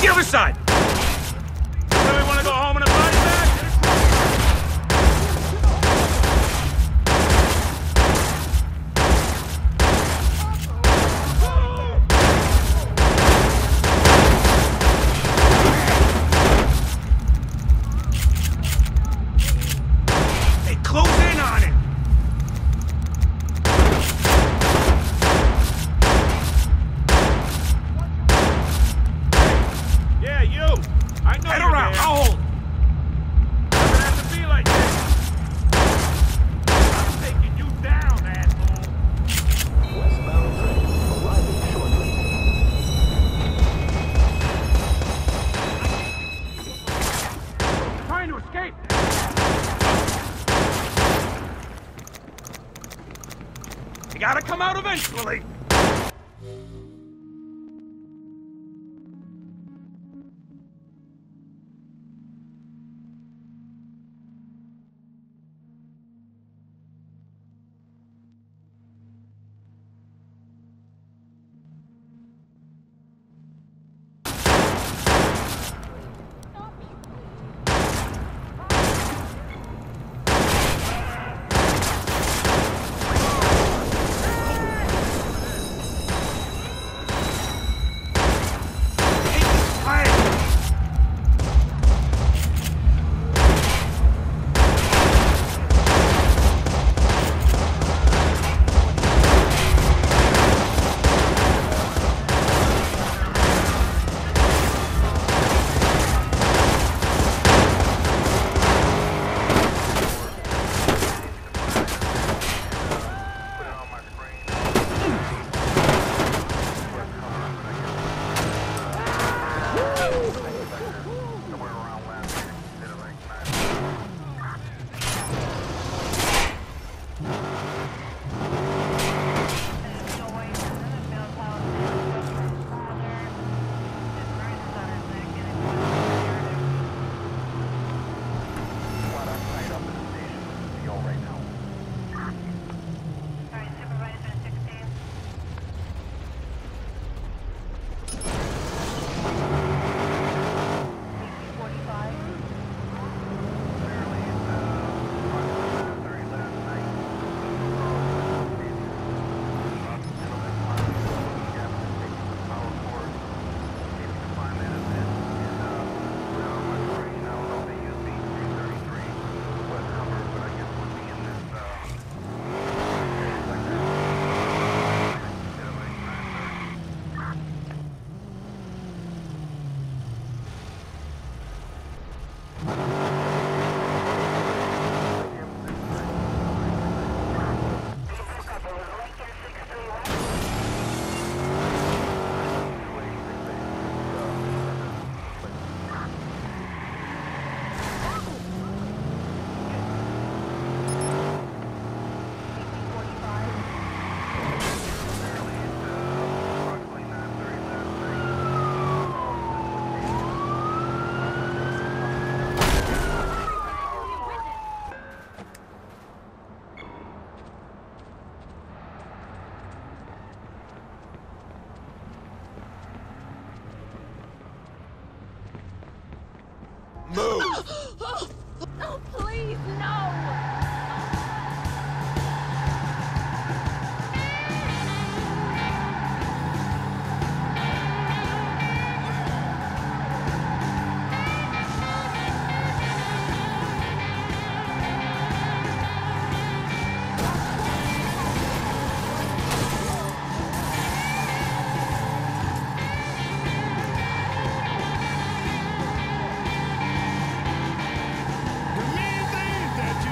the other side! Really want to go home in a body bag? Hey, close in on it! Yeah, you! I know. Head around, there. I'll hold! Doesn't have to be like this! I'm taking you down, asshole! Westbound train arriving shortly. Trying to escape! You gotta come out eventually! Oh, please, no! The main thing is that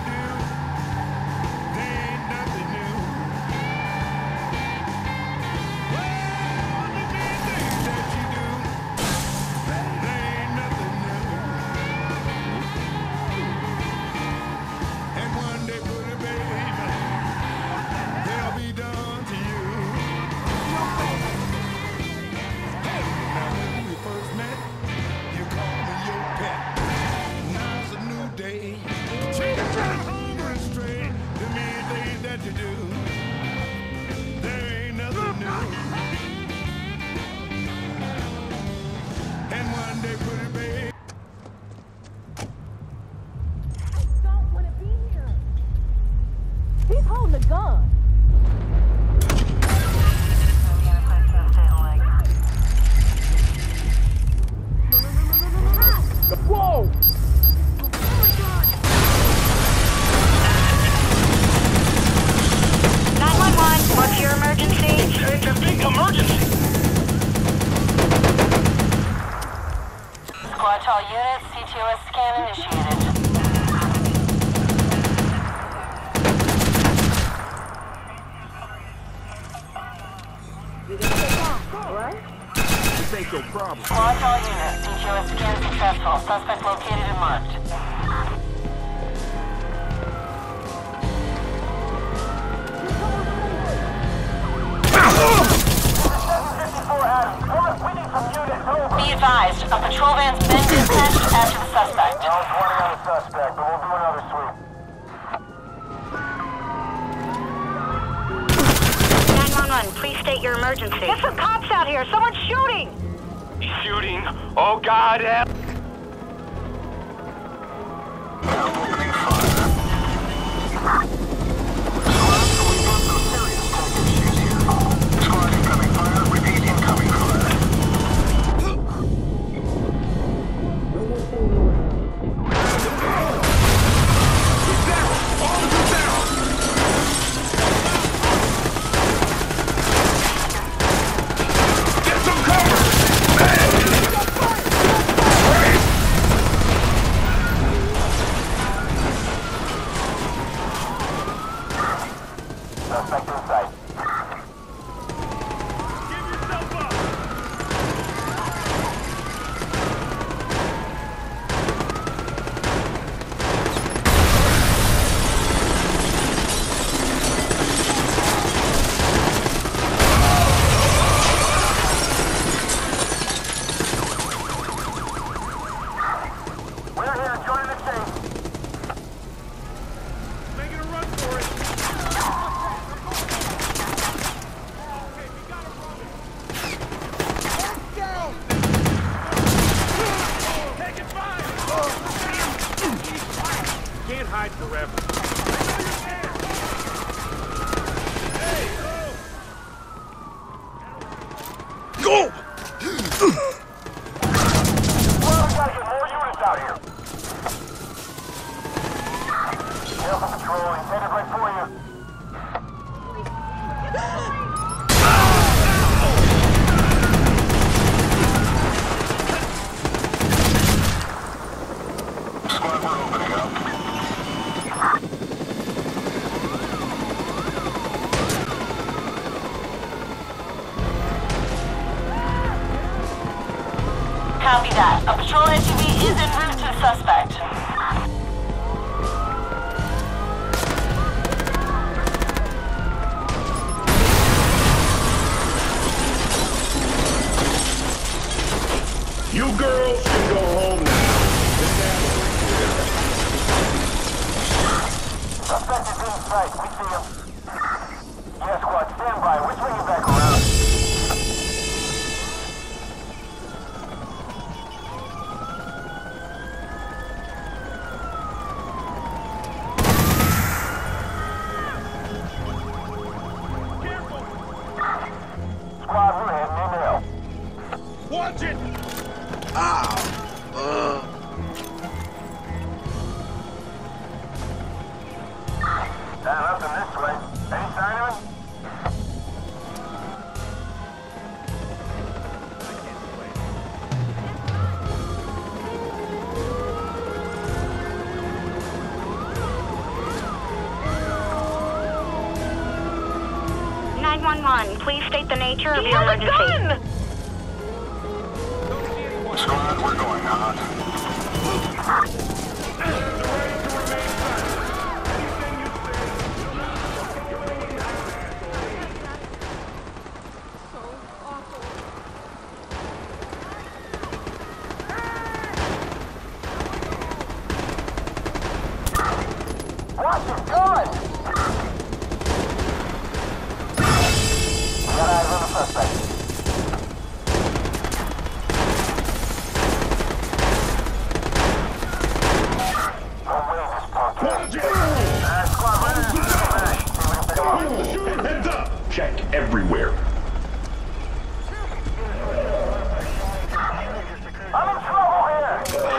all units, CTOS scan initiated. This ain't your problem. Launch all units, CTOS scan successful. Suspect located and marked. Be advised, a patrol van's been dispatched after the suspect. I was warning on the suspect, but we'll do another sweep. 911, please state your emergency. Get some cops out here! Someone's shooting! Shooting? Oh, God, help! Suspect in sight. Give yourself up! We're here, joining the chase. Making a run for it. Okay, we gotta run it. Down! Taking fire! Can't hide forever. Hey, go! Well, we gotta get more units out here. Careful, Patrol. He's headed right for you. Squad, we're opening up. Copy that. A patrol SUV is en route to the suspect. You girls can go home now. Suspect is in sight. We see him. Yeah, squad, stand by. We're swinging back around. Careful! Squad, we're heading in now. Watch it! Nothing this way. Any sign of him? I can't wait. 911, please state the nature of your emergency. Don't see anyone. Squad, we're going hot. They're ready to remain silent. Anything you say. Watch it, gun! We got eyes on the suspect. Heads up! Check everywhere. I'm in trouble here!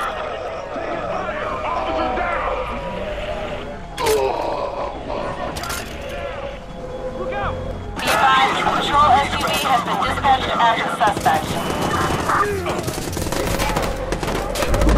Officer down! Look out! Be advised, a patrol SUV has been dispatched after the suspect.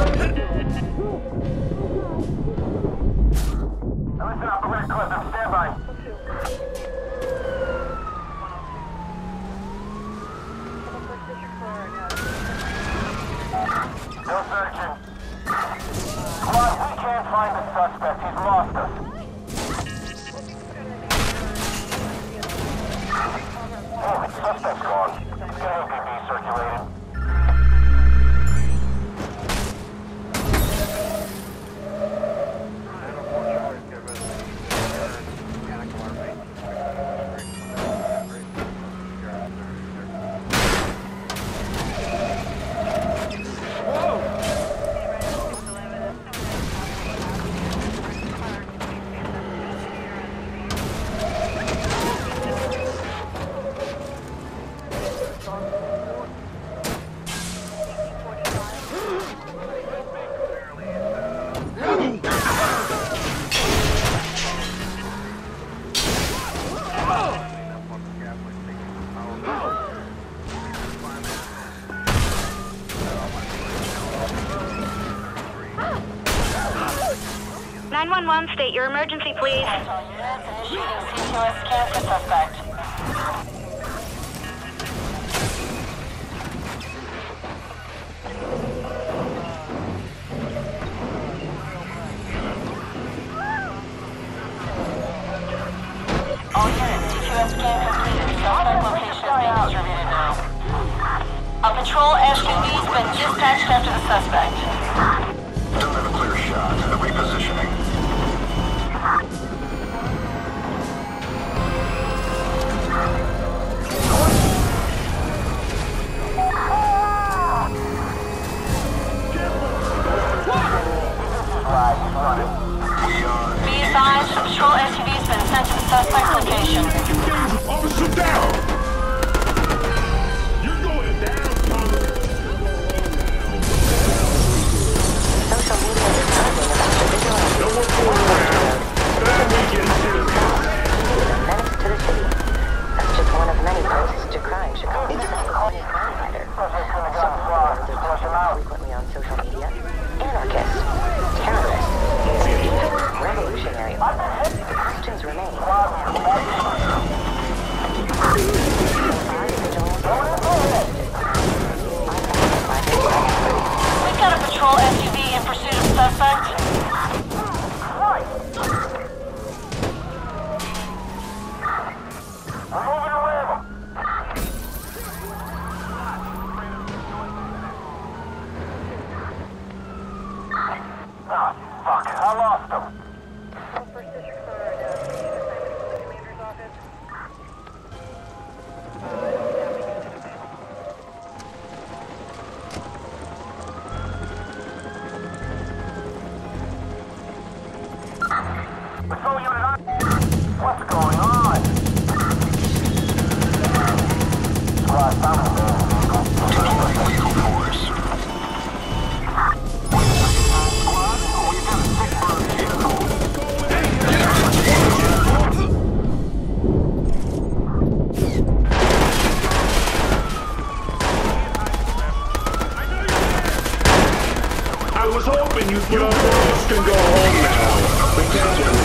State your emergency, please. Initiating CTOS scan for suspect. All units, CTOS scan completed. Suspect location is being distributed now. A patrol SUV has been dispatched after the suspect. Don't have a clear shot. Repositioning. Be advised, a patrol SUV has been sent to the suspect's location. Officer down! You're going down, Congress! Social media is talking about the visual No more fooling around. That weekend shit. menace to the city. That's just one of many posts to crime Chicago firefighter. Frequently on social media. Anarchists, terrorists, revolutionary. Questions remain. We've got a patrol SUV in pursuit of suspect. Fuck, I lost him. Patrol unit on. What's going on? Squad, found him. Deploying lethal force. Squad, we've got a sick-bird vehicle. I was hoping you'd put on mask and go home now.